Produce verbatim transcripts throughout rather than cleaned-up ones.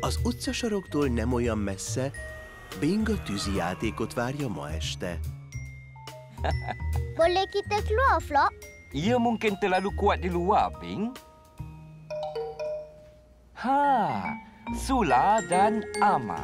Az utcasoroktól nem olyan messze, Bing a tűzijátékot várja ma este. Boleh kita keluar, Flop? Ia mungkin terlalu kuat di luar, Bing. Ha, Sula dan Ama.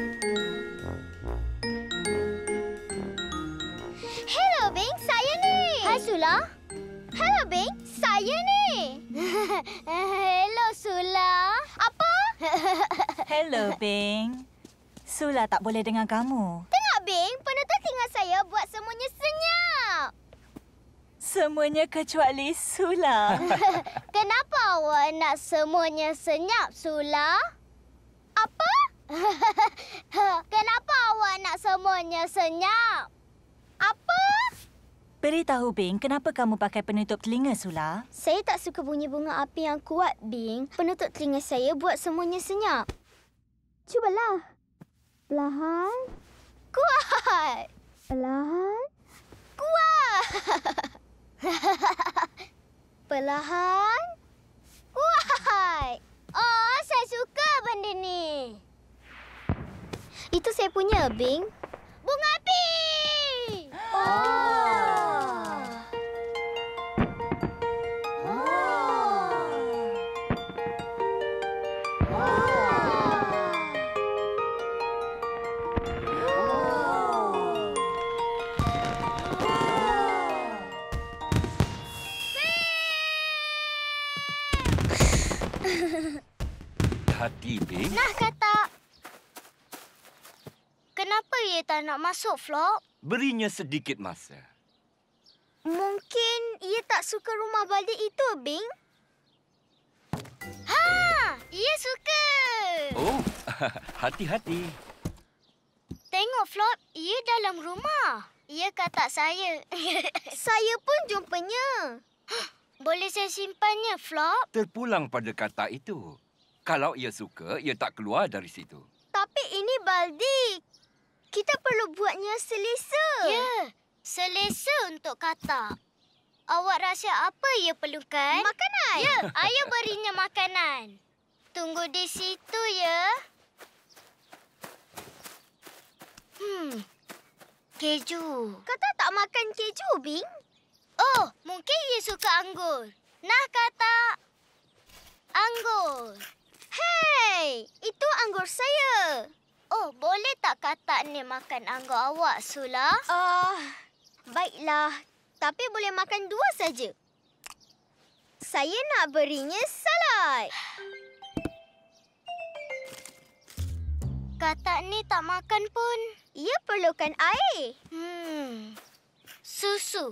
Hello, Bing. Saya ni. Hai, Sula. Hello, Bing. Saya ni. Hello, Sula. Apa? Hello, Bing. Sula tak boleh dengar kamu. Tengok, Bing. Penutup telinga saya buat semuanya senyap. Semuanya kecuali Sula. Kenapa awak nak semuanya senyap, Sula? Apa? Kenapa awak nak semuanya senyap? Apa? Beritahu Bing, kenapa kamu pakai penutup telinga, Sula? Saya tak suka bunyi bunga api yang kuat, Bing. Penutup telinga saya buat semuanya senyap. Cubalah. Perlahan. Kuat. Perlahan. Kuat. Perlahan. Kuat. Oh, saya suka benda ni. Itu saya punya, Bing. Bunga api! Oh. Hati, Bing. Nah, kata. Kenapa ia tak nak masuk, Flop? Berinya sedikit masa. Mungkin ia tak suka rumah balik itu, Bing. Ha! Ia suka! Oh, hati-hati. Tengok, Flop. Ia dalam rumah. Ia kata saya. Saya pun jumpanya. Boleh saya simpannya, Flop? Terpulang pada kata itu. Kalau ia suka, ia tak keluar dari situ. Tapi ini baldi. Kita perlu buatnya selesa. Ya, selesa untuk kata. Awak rasa apa ia perlukan? Makanan. Ya, ayah berinya makanan. Tunggu di situ, ya. Hmm, keju. Kata tak makan keju, Bing? Oh, mungkin ia suka anggur. Nah, kata. Anggur. Hei, itu anggur saya. Oh, boleh tak kata ni makan anggur awak, Sula? Ah, uh, baiklah. Tapi boleh makan dua saja. Saya nak berinya salad. Kata ni tak makan pun. Ia perlukan air. Hmm, susu.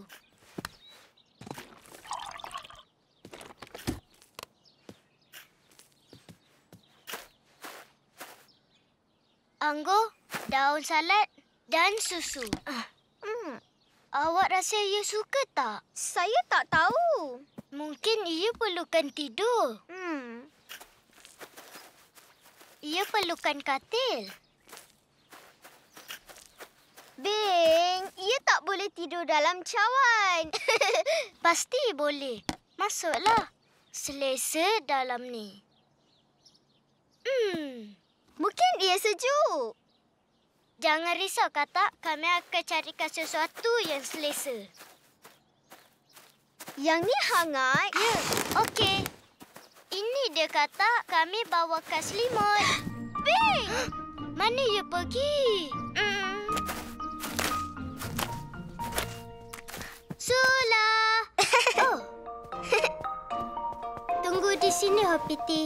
Anggur, daun salad dan susu. Hmm. Awak rasa ia suka tak? Saya tak tahu. Mungkin ia perlukan tidur. Hmm. Ia perlukan katil. Bing, ia tak boleh tidur dalam cawan. Pasti boleh. Masuklah. Selesa dalam ni. Hmm. Mungkin ia sejuk. Jangan risau, Kata. Kami akan carikan sesuatu yang selesa. Yang ni hangat? Ya, okey. Ini dia, Kata. Kami bawakan selimut. Bing! Mana ia pergi? Mm. Sula! Oh. Tunggu di sini, Hopiti.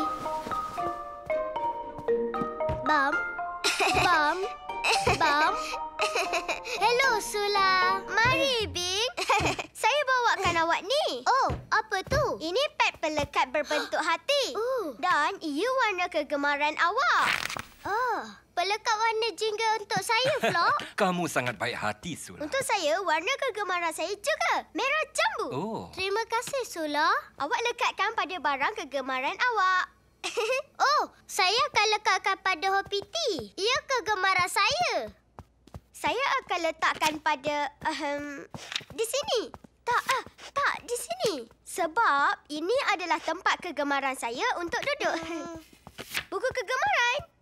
Bam. Bam. Bam. Hello, Sula. Mari, Bing. Saya bawakan awak ni. Oh, apa tu? Ini pad pelekat berbentuk hati. Uh. Dan ia warna kegemaran awak. Oh, pelekat warna jingga untuk saya, Flo. Kamu sangat baik hati, Sula. Untuk saya, warna kegemaran saya juga. Merah jambu. Oh. Terima kasih, Sula. Awak lekatkan pada barang kegemaran awak. Oh, saya akan lekatkan pada Hopiti. Ia kegemaran saya. Saya akan letakkan pada um, di sini. Tak, ah, tak di sini. Sebab ini adalah tempat kegemaran saya untuk duduk. Hmm. Buku kegemaran.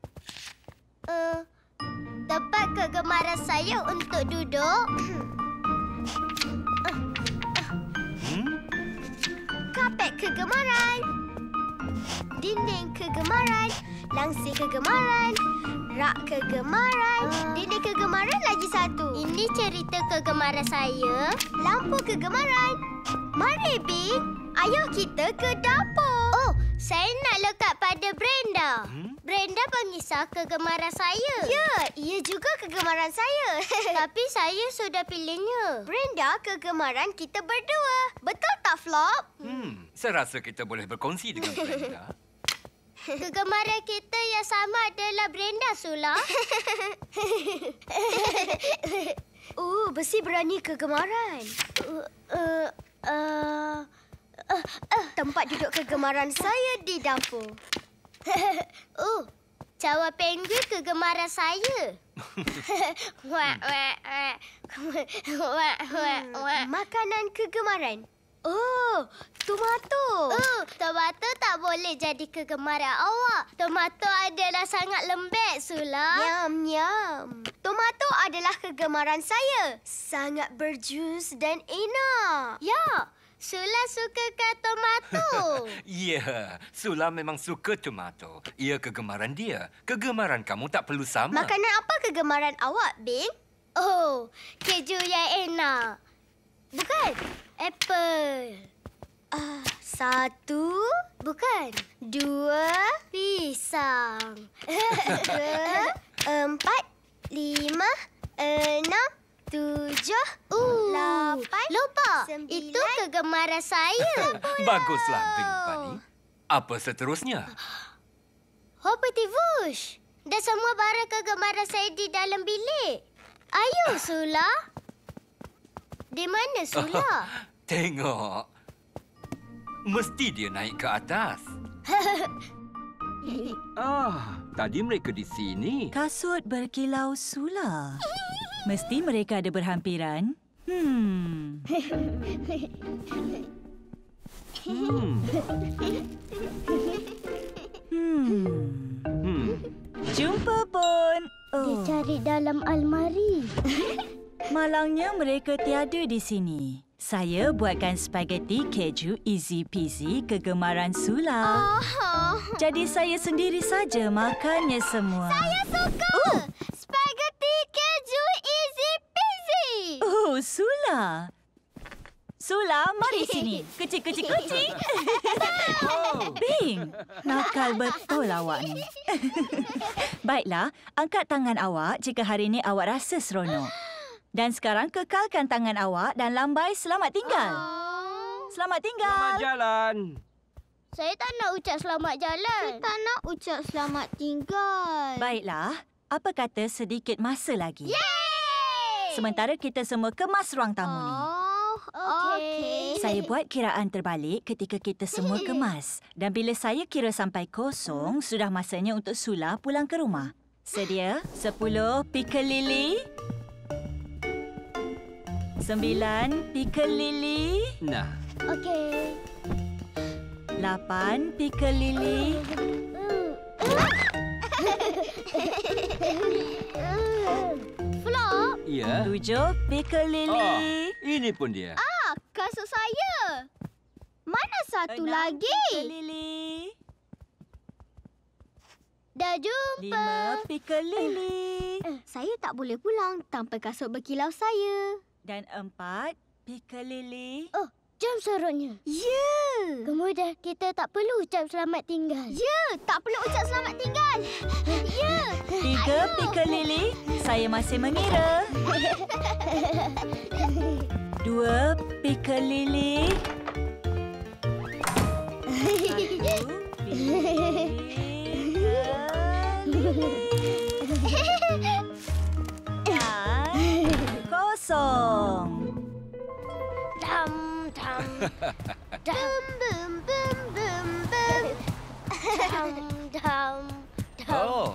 Uh, tempat kegemaran saya untuk duduk. Hmm? Kapet kegemaran. Dinding kegemaran. Langsir kegemaran. Rak kegemaran. Uh. Dinding kegemaran lagi satu. Ini cerita kegemaran saya. Lampu kegemaran. Mari, Bing. Ayuh kita ke dapur. Oh, saya nak lekat pada Brenda. Hmm? Brenda pengisah kegemaran saya. Ya, ia juga kegemaran saya. Tapi saya sudah pilihnya. Brenda kegemaran kita berdua. Betul tak, Flop? Hmm, saya rasa kita boleh berkongsi dengan Brenda. Kegemaran kita yang sama adalah Brenda, Sula. Oh, besi berani kegemaran. Uh, uh, uh, uh, uh. Tempat duduk kegemaran saya di dapur. Oh, cawan penguin kegemaran saya. Wak, wak, wak. Wak, wak, wak. Makanan kegemaran. Oh, tomato. Oh, tomato tak boleh jadi kegemaran awak. Tomato adalah sangat lembek, Sula. Nyam, nyam. Tomato adalah kegemaran saya. Sangat berjus dan enak. Ya, Sula sukakan tomato. Ya, Sula memang suka tomato. Ia kegemaran dia. Kegemaran kamu tak perlu sama. Makanan apa kegemaran awak, Bing? Oh, keju yang enak. Bukan. Apple. Ah, satu. Bukan. Dua. Pisang. Tiga. Empat. Lima. Enam. Tujuh. Uh, lapan. Lupa. Sembilan. Itu kegemaran saya. Baguslah, Bing Bunny. Apa seterusnya? Hoppity Whoosh. Dan semua barang kegemaran saya di dalam bilik. Ayuh, Sula. Di mana Sula? Oh, tengok. Mesti dia naik ke atas. Ah, tadi mereka di sini. Kasut berkilau Sula. Mesti mereka ada berhampiran. Hmm. Hmm. Hmm. Hmm. Jumpa pun. Oh. Dicari dalam almari. Malangnya mereka tiada di sini. Saya buatkan spaghetti keju easy peasy kegemaran Sula. Oh. Jadi saya sendiri saja makannya semua. Saya suka! Oh. Spaghetti keju easy peasy! Oh, Sula. Sula, mari sini. Kecil-kecil-kecil. Oh. Bing, nakal betul awak ni. Baiklah, angkat tangan awak jika hari ini awak rasa seronok. Dan sekarang kekalkan tangan awak dan lambai selamat tinggal. Oh. Selamat tinggal. Selamat jalan. Saya tak nak ucap selamat jalan. Saya tak nak ucap selamat tinggal. Baiklah, apa kata sedikit masa lagi? Yeay! Sementara kita semua kemas ruang tamu ni. Oh, okey. Saya buat kiraan terbalik ketika kita semua kemas. Dan bila saya kira sampai kosong, sudah masanya untuk Sula pulang ke rumah. Sedia? Sepuluh pickle lili. Sembilan pickle lili. Nah. Okey. Lapan pickle lili. Flop. Ya. Tujuh pickle lili. Oh, ini pun dia. Ah, kasut saya. Mana satu Enam lagi? pickle lili. Dah jumpa. Lima pickle lili. Eh, saya tak boleh pulang tanpa kasut berkilau saya. Dan empat pickle lili. Oh, jam sorotnya. Ya. Kemudian kita tak perlu ucap selamat tinggal. Ya, tak perlu ucap selamat tinggal. Ya. Tiga pickle lili. Saya masih mengira. Dua pickle lili. Satu pickle lili. Dan kosong. Dam dam. Dam bum bum bum bum. Dam dam. Oh.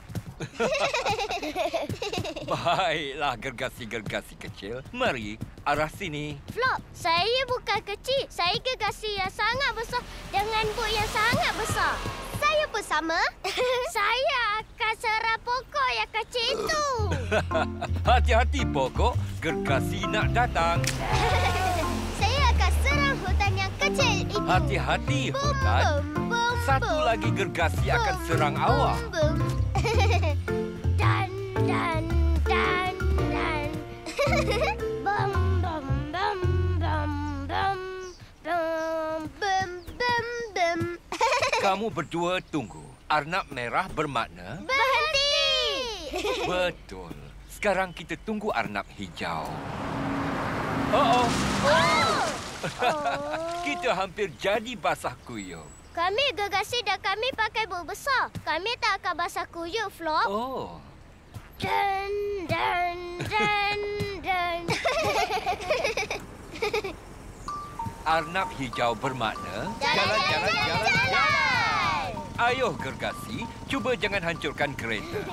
Baiklah, gergasi-gergasi kecil. Mari, arah sini. Flop, saya bukan kecil. Saya gergasi yang sangat besar dengan bot yang sangat besar. Saya saya pun sama. Saya akan serang pokok yang kecil itu. Hati-hati pokok, gergasi nak datang. Saya akan serang hutan yang kecil itu. Hati-hati hutan. Bum, bum, Satu bum. lagi gergasi akan Bum, serang bum, awak. bum. Dan, dan, dan, dan. Bum, bum, bum, bum, bum. Bum, bum, bum, bum. Kamu berdua tunggu. Arnab merah bermakna Berhenti! betul. Sekarang kita tunggu arnab hijau. Oh, oh. Oh. Kita hampir jadi basah kuyup. Kami gergasi dan kami pakai buk besar. Kami tak akan basah kuyup, Flop. Oh. Dan, dan, dan, dan. Arnab hijau bermakna Jalan, jalan, jalan, jalan. Ayuh gergasi, cuba jangan hancurkan kereta.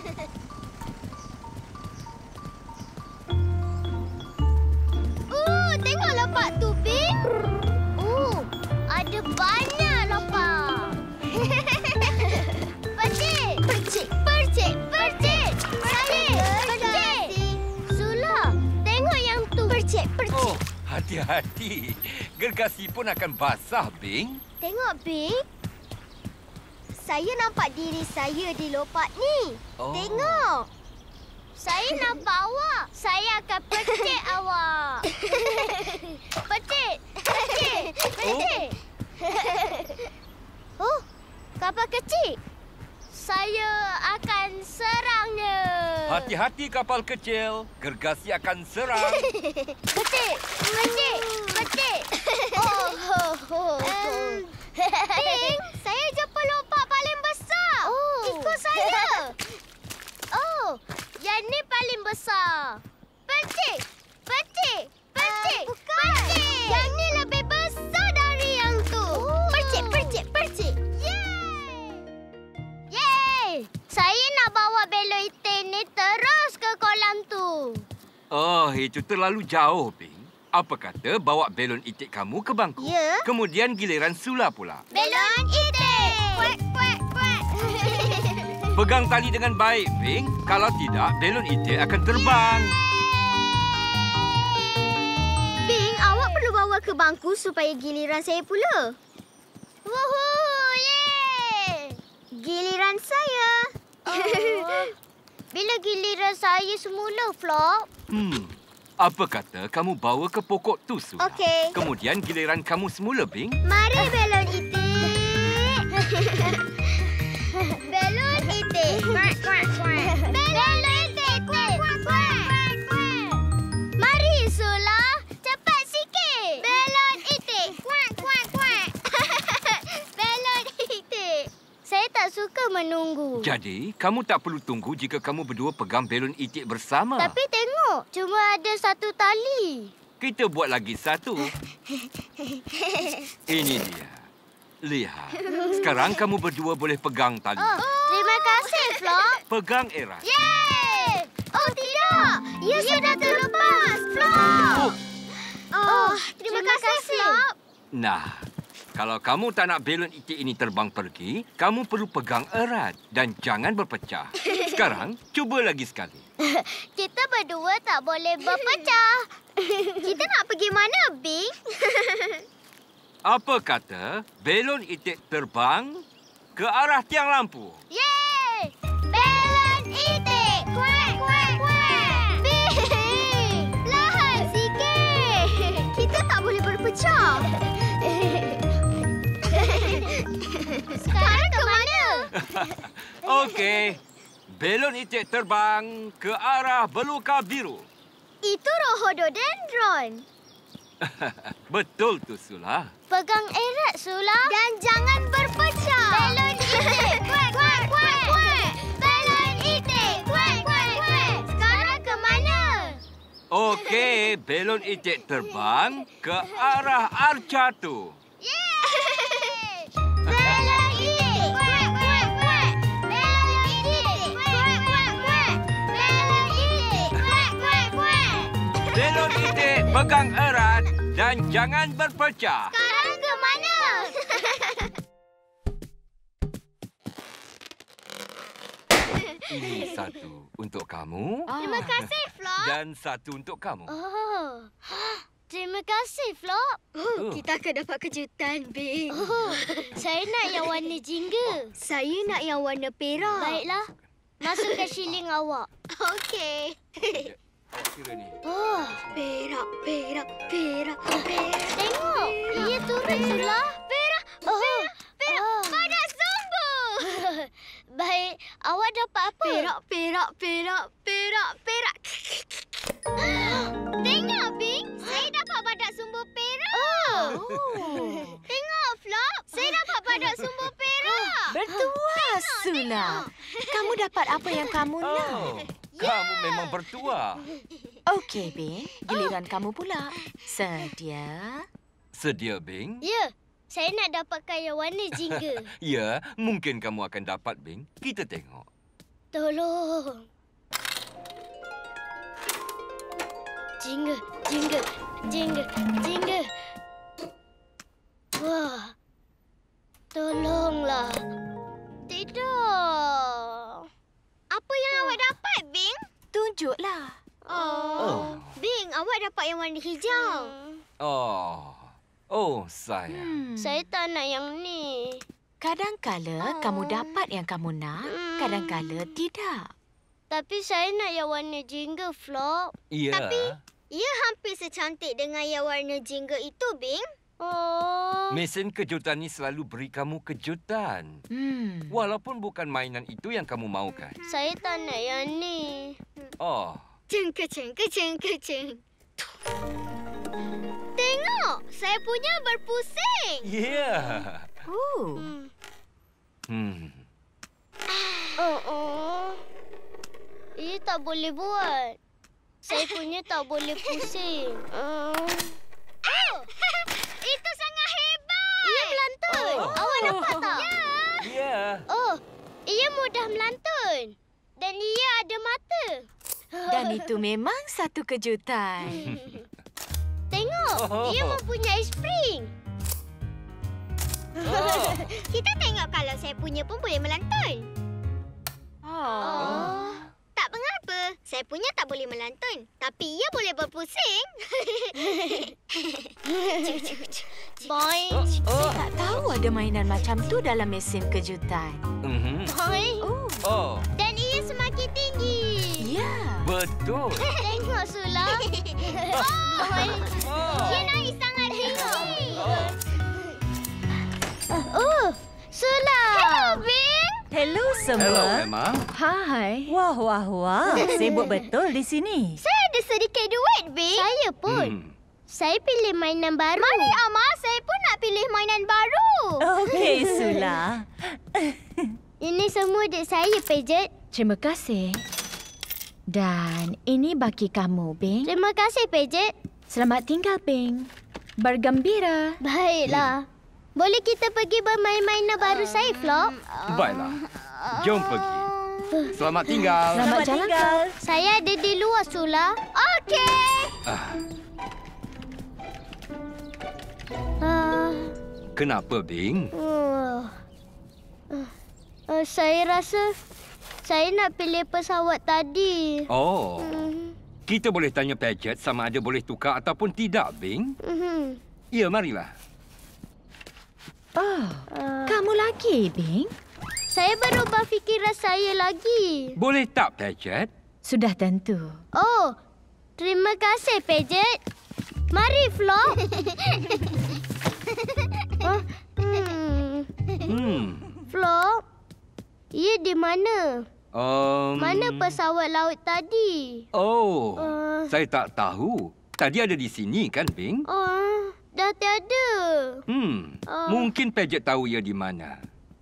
Uh, tengok lapak tu, Bin. Uh, ada banyak lapak. Percik. Percik. Percik. Percik. Saya. Percik. Sula, tengok yang tu. Percik. Percik. Oh, hati-hati. Gergasi pun akan basah, Bing. Tengok, Bin. Saya nampak diri saya di lopak ni. Oh. Tengok. Saya nampak awak. Saya akan percik awak. Percik. Percik. Percik. Oh, kapal kecil. Saya akan serangnya. Hati-hati kapal kecil. Gergasi akan serang. Percik. Percik. Percik. Oh, ho, ho, ho. Ping, saya jumpa lopak paling besar. Oh. Ikut saya. Oh, yang ni paling besar. Percik. Percik. Percik. Uh, percik. Yang ni lebih besar dari yang tu. Oh. Percik, percik, percik. Yeay. Yeay. Saya nak bawa belon itik ni terus ke kolam tu. Oh, itu terlalu jauh, Bing. Apa kata bawa belon itik kamu ke bangku? Ya. Kemudian giliran Sula pula. Belon itik. Kuek, kuek, kuek. Pegang tali dengan baik, Bing. Kalau tidak, belon itik akan terbang. Bing, awak perlu bawa ke bangku supaya giliran saya pula. Woohoo! Yeay! Giliran saya. Oh. Bila giliran saya semula, Flop? Hmm. Apa kata kamu bawa ke pokok tu, Sula? Okey. Kemudian giliran kamu semula, Bing. Mari belon itik. Belon itik. Kuak, kuak, kuak. Belon itik. Kuak, kuak, kuak. Mari, Sula. Cepat sikit. Belon itik. Kuak, kuak, kuak. Belon itik. Saya tak suka menunggu. Jadi, kamu tak perlu tunggu jika kamu berdua pegang belon itik bersama. Tapi tengok, cuma ada satu tali. Kita buat lagi satu. Ini dia. Lihat. Sekarang kamu berdua boleh pegang tali. Oh, terima kasih, Flop. Pegang erat. Yeay! Oh, tidak. Ia sudah terlepas, Flop. Oh. Oh, terima, kasih, Flop. Nah, kalau kamu tak nak belon itik ini terbang pergi, kamu perlu pegang erat dan jangan berpecah. Sekarang, cuba lagi sekali. Kita berdua tak boleh berpecah. Kita nak pergi mana, Bing? Apa kata belon itik terbang ke arah tiang lampu? Yeay! Belon itik! Kuek, kuek, kuek! Bing! Lahan sikit! Kita tak boleh berpecah. Sekarang ke mana? Okey. Belon itik terbang ke arah belukar biru. Itu rhododendron. Betul tu, Sula. Pegang erat, Sula. Dan jangan berpecah. Belon itik. Kuek, kuek, kuek, kuek. Belon itik. Kuek, kuek, kuek. Sekarang ke mana? Okey, belon itik terbang ke arah arca tu. Yeay! Belon itik. Kuek, kuek, kuek. Belon itik. Kuek, kuek, kuek. Belon itik. Kuek, kuek, kuek. Belon itik pegang erat dan jangan berpecah. Sekarang ke mana? Ini satu untuk kamu. Terima kasih, Flop. Dan satu untuk kamu. Oh. Terima kasih, Flop. Oh. Kita akan dapat kejutan, Bing. Oh, saya nak yang warna jingga. Saya nak yang warna perak. Baiklah. Masukkan shilling awak. Okey. Awak kira ni. Oh, Perak, perak, perak, perak. tengok. Ia turun, Sula. Perak, Oh, perak. oh. Pada sumber. Baik, awak dapat apa? Perak, perak, perak, perak, perak. Tengok, Bing. Saya dapat badak sumber perak. Oh. Tengok, Flop. Saya dapat badak sumber perak. Bertuah, Sula. Kamu dapat apa yang kamu nak. Oh, kamu memang bertuah. Okey, Bing. Giliran kamu pula. Sedia? Sedia, Bing? Ya, saya nak dapatkan yang warna jingga. Ya, mungkin kamu akan dapat, Bing. Kita tengok. Tolong. Jingga, jingga, jingga, jingga. Wah. Tolonglah. Tidak. Apa yang awak dapat, Bing? Tunjuklah. Oh. Bing, awak dapat yang warna hijau. Oh. Oh, sayang. Hmm. Saya tak nak yang ni. Kadang-kala kamu dapat yang kamu nak, kadang-kala tidak. Tapi saya nak yang warna jingga, Flop. Ya. Ia hampir secantik dengan yang warna jingga itu, Bing. Oh. Mesin kejutan ni selalu beri kamu kejutan. Hmm. Walaupun bukan mainan itu yang kamu mahukan. Saya tak nak yang ni. Oh. Ceng, keceng, keceng, keceng. Tengok, saya punya berpusing. Ya. Oh. Hmm. Oh, oh. Ia tak boleh buat. Saya punya tak boleh pusing. Uh. Oh. Itu sangat hebat. Ia melantun. Oh. Awak dapat tak? Ya. Ya. Oh, ia mudah melantun. Dan ia ada mata. Dan itu memang satu kejutan. Tengok, Oh. ia mempunyai spring. Oh. Kita tengok kalau saya punya pun boleh melantun. Oh. Tak mengapa. Saya punya tak boleh melantun. Tapi ia boleh berpusing. Boing. Oh. Tak tahu ada mainan macam tu dalam mesin kejutan. Mhm. Boing. Oh. Oh, Dan ia semakin tinggi. Ya. betul. Tengok, Sula. Boing. Oh. Ia naik sangat tinggi. Oh. Oh, Sula. Hello, Bing. Hello Hello, semua. Emma. Hai. Wah, wah, wah. Sibuk betul di sini. Saya ada sedikit duit, Bing. Saya pun. Hmm. Saya pilih mainan baru. Mari, Ama. Saya pun nak pilih mainan baru. Okey, Sula. Ini semua duit saya, Paget. Terima kasih. Dan ini bagi kamu, Bing. Terima kasih, Paget. Selamat tinggal, Bing. Bergembira. Baiklah. Boleh kita pergi bermain-mainan baru saya, Flop? Baiklah. Jom pergi. Selamat tinggal. Selamat jalan, tinggal. Saya ada di luar, Sula. Okey. Ah, Uh, kenapa, Bing? uh, uh, uh, saya rasa saya nak pilih pesawat tadi. Oh, Hmm, kita boleh tanya Paget sama ada boleh tukar ataupun tidak, Bing? mhm. Ya, marilah. Oh, Uh, kamu lagi, Bing? saya berubah fikiran saya lagi. Boleh tak, Paget? Sudah tentu. Oh, terima kasih, Paget. Mari, Flop. oh, hmm. Hmm. Flop, ia di mana? Um, Mana pesawat laut tadi? Oh, Uh, saya tak tahu. Tadi ada di sini kan, Bing? oh, dah tiada. Hmm, Oh. mungkin Paget tahu ia di mana.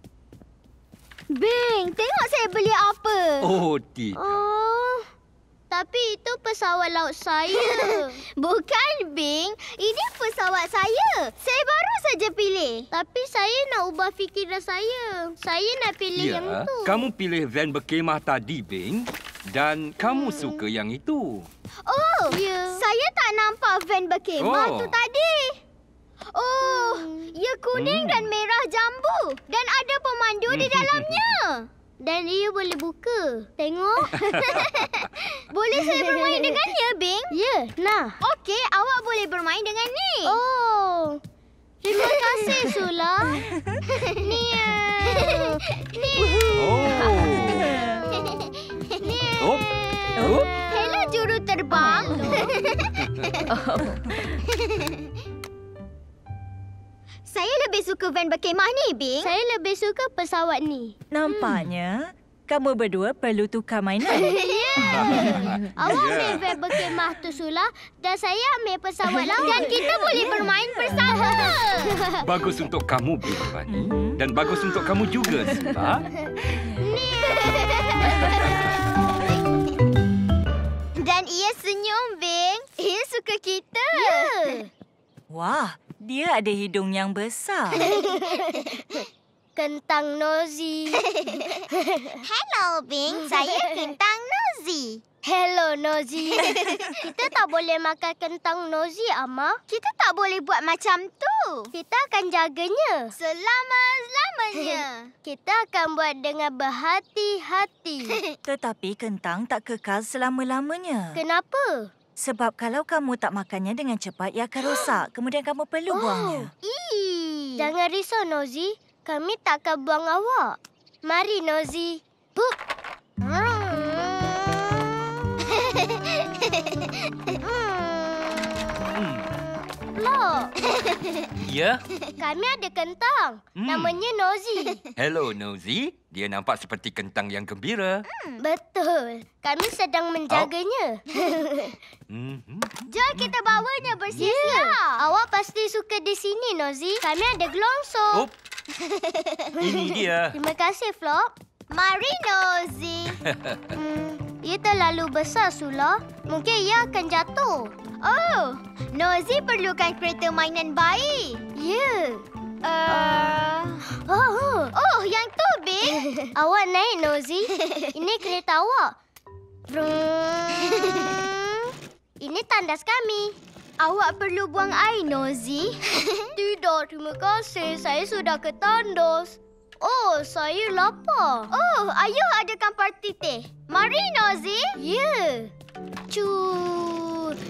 Bing, tengok saya beli apa. Oh, tidak. Oh, tapi itu pesawat laut saya. Bukan, Bing. Ini pesawat saya. Saya baru saja pilih. Tapi saya nak ubah fikiran saya. Saya nak pilih yang Ya, itu. kamu pilih van berkemah tadi, Bing. Dan kamu Hmm. suka yang itu. Oh, ya. Saya tak nampak van berkemah Oh. tu tadi. Oh, ia kuning Hmm. dan merah jambu. Dan ada pemandu di dalamnya. Dan ia boleh buka. Tengok. Boleh saya bermain dengannya, Bing? Ya, nah. Okey, awak boleh bermain dengan ni. Oh. Terima kasih, Sula. Nia. Nia. Oh. Nia. Oh. Oh. Hello, juru terbang. Saya lebih suka van berkemah ni, Bing. Saya lebih suka pesawat ni. Nampaknya kamu berdua perlu tukar mainan. Ya. Awak ambil van berkemah tu, Sula. Dan saya ambil pesawat laut. Dan kita boleh bermain bersama. Bagus untuk kamu, Bing Fani. Dan bagus untuk kamu juga, Sula. Dan ia senyum, Bing. Ia suka kita. Ya. Wah, dia ada hidung yang besar. Kentang Nosy. Hello, Bing. Saya Kentang Nosy. Hello, Nosy. Kita tak boleh makan kentang Nosy, Ama. Kita tak boleh buat macam tu. Kita akan jaganya. Selama-lamanya. Kita akan buat dengan berhati-hati. Tetapi kentang tak kekal selama-lamanya. Kenapa? Sebab kalau kamu tak makannya dengan cepat, ia akan rosak. Kemudian kamu perlu buangnya. Ii. Jangan risau, Nosy. Kami takkan buang awak. Mari, Nosy. Pup. Look. Ya? Kami ada kentang. Hmm. Namanya Nosy. Hello, Nosy. Dia nampak seperti kentang yang gembira. Hmm, betul. Kami sedang menjaganya. Hmm. Jom kita bawanya bersia-sia. Yeah. Awak pasti suka di sini, Nosy. Kami ada gelongso. Oh. Ini dia. Terima kasih, Flop. Mari, Nosy. hmm, ia terlalu besar, Sula. Mungkin ia akan jatuh. Oh, Nosy perlukan kereta mainan bayi. Ya. Yeah. Uh... Oh, oh, yang tu, Bing. Awak naik, Nosy. Ini kereta awak. Vroom. Ini tandas kami. Awak perlu buang air, Nosy. Tidak, terima kasih. Saya sudah ke tandas. Oh, saya lapar. Oh, ayuh adakan parti teh. Mari, Nosy. Ya. Yeah. Cu.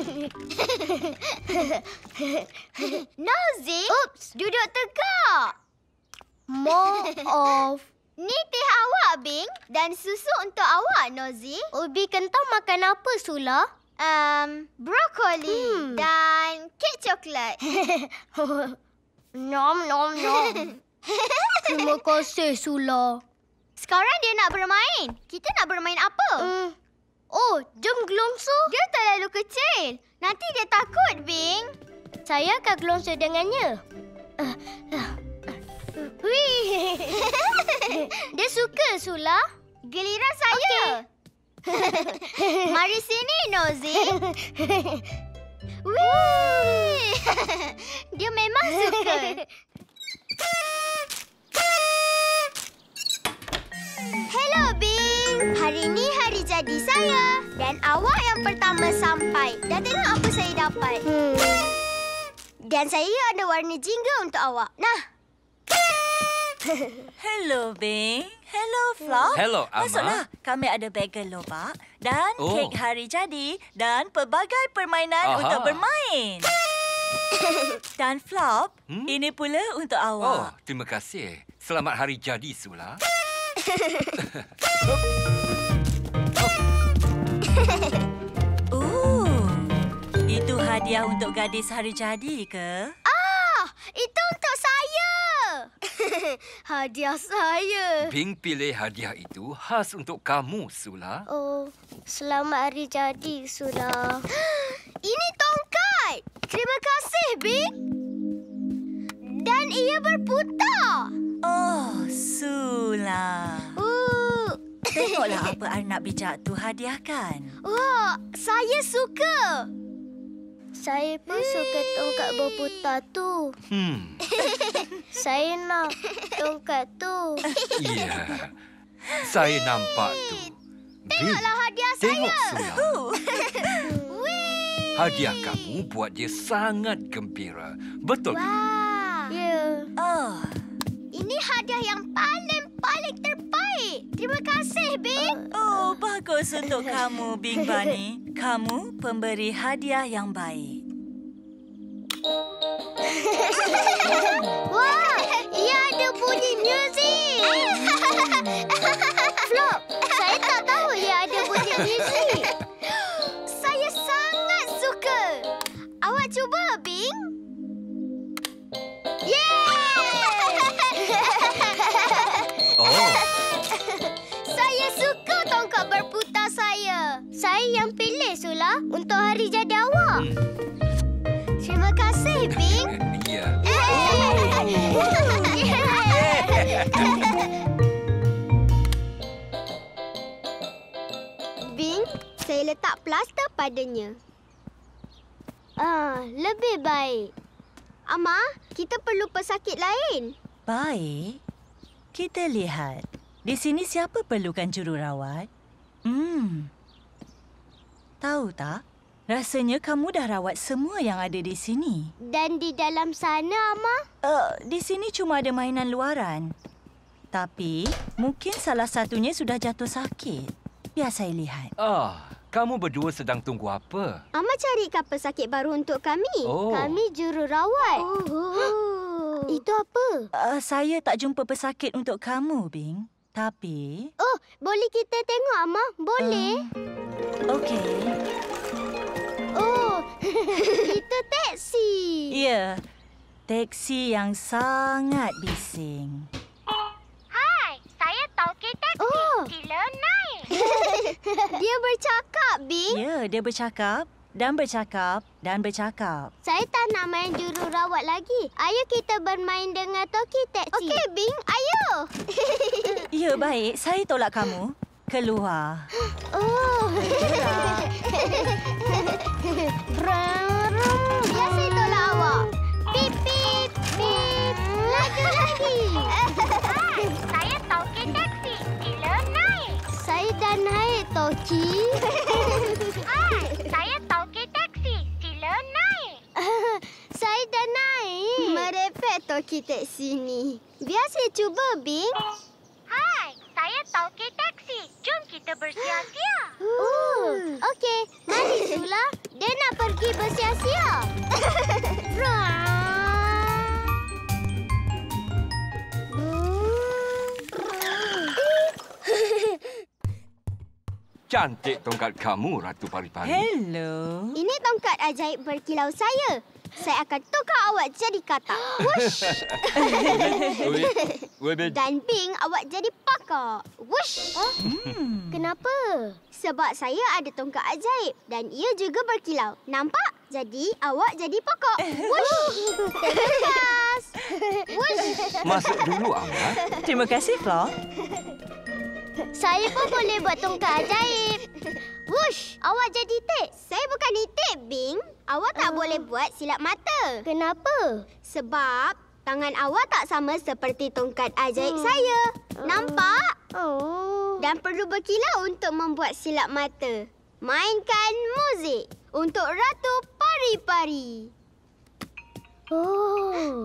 Nosy, oops, duduk tegak. More of. Ni teh awak, Bing. Dan susu untuk awak, Nosy. Ubi kentang makan apa, Sula? Um, brokoli hmm. dan kek coklat. Nom, nom, nom. Terima kasih, Sula. Sekarang dia nak bermain. Kita nak bermain apa? Hmm. Oh, jom gelongso. Dia terlalu kecil. Nanti dia takut, Bing. Saya akan gelongso dengannya. Uh, uh, uh. Wih. Dia suka, Sula. Giliran saya. Okay. Mari sini, Nosy. Wih. Dia memang suka. Hello, Bing. Hari ini hari jadi saya. Dan awak yang pertama sampai. Dah tengok apa saya dapat. Hmm. Dan saya ada warna jingga untuk awak. Nah. Hello, Bing. Hello, Flop. Hello, Ama. Masuklah. Kami ada bagel lobak dan Oh. kek hari jadi dan pelbagai permainan Aha. untuk bermain. Dan Flop, Hmm? ini pula untuk Oh, awak. terima kasih. Selamat hari jadi, Sula. Oh, itu hadiah untuk gadis hari jadi ke? Ah, itu untuk saya. Hadiah saya. Bing pilih hadiah itu khas untuk kamu, Sula. Oh, selamat hari jadi, Sula. Ini tongkat. Terima kasih, Bing. Dan ia berputar. Oh, Sula. Uh. Tengoklah apa anak bijak tu hadiahkan. Wah, saya suka. Saya pun suka tongkat berputar tu. Hmm. Saya nak tongkat tu. Ya. Saya nampak tu. Tengoklah hadiah Tengok, saya. Sula. Wih. Hadiah kamu buat dia sangat gembira. Betul? Wah. Ya. Oh, Ini hadiah yang paling paling terbaik. Terima kasih, Bing. Oh, bagus untuk kamu, Bing Bani. Kamu pemberi hadiah yang baik. Wah, ia ada bunyi muzik. Flop, saya tak tahu ia ada bunyi muzik. Saya sangat suka. Awak cuba, Bing. Oh, Saya suka tongkat berputar saya. Saya yang pilih, Sula, untuk hari jadi awak. Terima kasih, Bing. ya. Bing, saya letak plaster padanya. Ah, lebih baik. Ama, kita perlu pesakit lain. Baik. Kita lihat. Di sini siapa perlukan jururawat? Hmm. Tahu tak? Rasanya kamu dah rawat semua yang ada di sini. Dan di dalam sana, Ama? Uh, di sini cuma ada mainan luaran. Tapi mungkin salah satunya sudah jatuh sakit. Biar saya lihat. Ah, kamu berdua sedang tunggu apa? Ama carikan pesakit baru untuk kami. Oh. Kami jururawat. Oh. Itu apa? Uh, saya tak jumpa pesakit untuk kamu, Bing. Tapi... Oh, boleh kita tengok, Ama? Boleh. Um, Okey. Oh, itu teksi. Ya, teksi yang sangat bising. Hai, saya Tauke Taxi. Oh. Sila naik. Dia bercakap, Bing. Ya, dia bercakap dan bercakap dan bercakap. Saya tak nak main jururawat lagi. Ayo kita bermain dengan Tauke Taxi. Okey, Bing. Ayo. Ya, baik. Saya tolak kamu. Keluar. Oh. Brum. Biar saya tolak awak. Pip, pip, pip. Laju lagi. Hai, saya Tauke Taxi. Sila naik. Saya dah naik, Tauke. Hai, saya Tauke Taxi. Sila naik. Saya dah naik. Merepek Tauke Taxi ni. Biar saya cuba, Bing. Hai, saya Tauke Taxi. Jom kita bersia-sia. Oh, okey. Mari, Sula. Dia nak pergi bersia-sia. Cantik tongkat kamu, Ratu Pari-Pari. Hello. Ini tongkat ajaib berkilau saya. Saya akan tukar awak jadi katak. Wush. Dan Bing, awak jadi pakak. Wush. Oh? Hmm. Kenapa? Sebab saya ada tongkat ajaib dan ia juga berkilau. Nampak? Jadi awak jadi pokok. Wush. Terima kasih. Wush. Masuk dulu, Amat. Terima kasih, Flo. Saya pun boleh buat tongkat ajaib. Wush, awak jadi itik. Saya bukan itik, Bing. Awak tak uh. boleh buat silap mata. Kenapa? Sebab tangan awak tak sama seperti tongkat ajaib uh. saya. Nampak? Oh. Dan perlu berkilau untuk membuat silap mata. Mainkan muzik untuk Ratu Pari-Pari. Oh.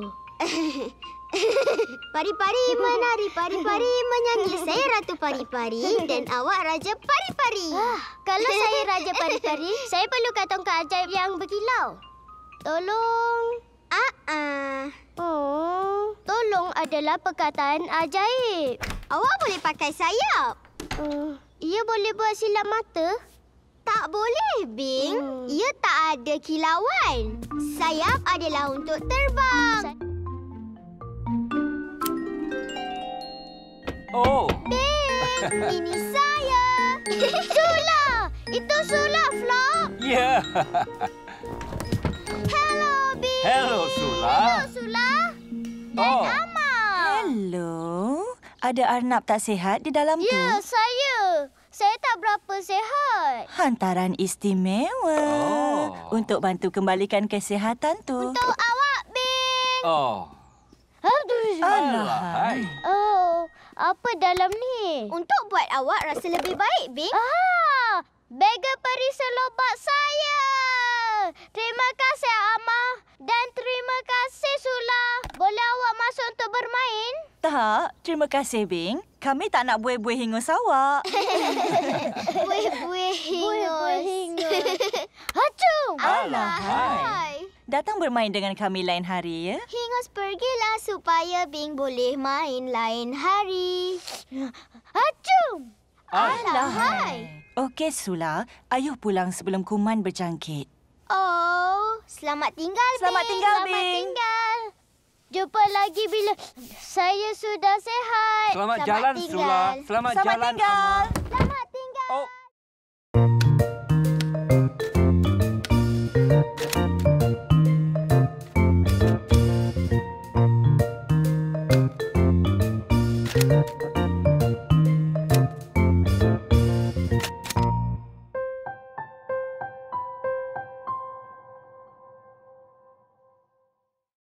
Pari-pari menari, pari-pari menyanyi. Saya Ratu Pari-Pari dan awak Raja Pari-Pari. Ah, kalau saya Raja Pari-Pari, saya perlukan tongkat ajaib yang berkilau. Tolong. Ah, ah. Oh, tolong adalah perkataan ajaib. Awak boleh pakai sayap. Uh, ia boleh buat silap mata? Tak boleh, Bing. Hmm. Ia tak ada kilauan. Sayap adalah untuk terbang. Sa- Oh. Bing, ini saya. Sula. Itu Sula, Flop. Ya. Hello, Bing. Hello, Sula. Hello, Sula. Dan Oh. Ama. Hello. Ada Arnab tak sihat di dalam tu? Ya, saya. Saya tak berapa sihat. Hantaran istimewa. Oh. Untuk bantu kembalikan kesihatan tu. Untuk awak, Bing. Oh. Aduh. Alahai. Oh, apa dalam ni? Untuk buat awak rasa lebih baik, Bing. Ah, bagel peri selobak saya. Terima kasih, Ama. Dan terima kasih, Sula. Boleh awak masuk untuk bermain? Tak, terima kasih, Bing. Kami tak nak buih-buih hingus awak. Buih-buih hingus. Hacum! Alahai. Datang bermain dengan kami lain hari, ya? Hingus pergilah supaya Bing boleh main lain hari. Hacum! Alahai. Okey, Sula. Ayuh pulang sebelum kuman berjangkit. Oh, selamat tinggal, Selamat Bing. tinggal, Selamat Bing. tinggal. Jumpa lagi bila saya sudah sihat. Selamat jalan, tinggal. Sula. Selamat, Selamat jalan, tinggal. Amal.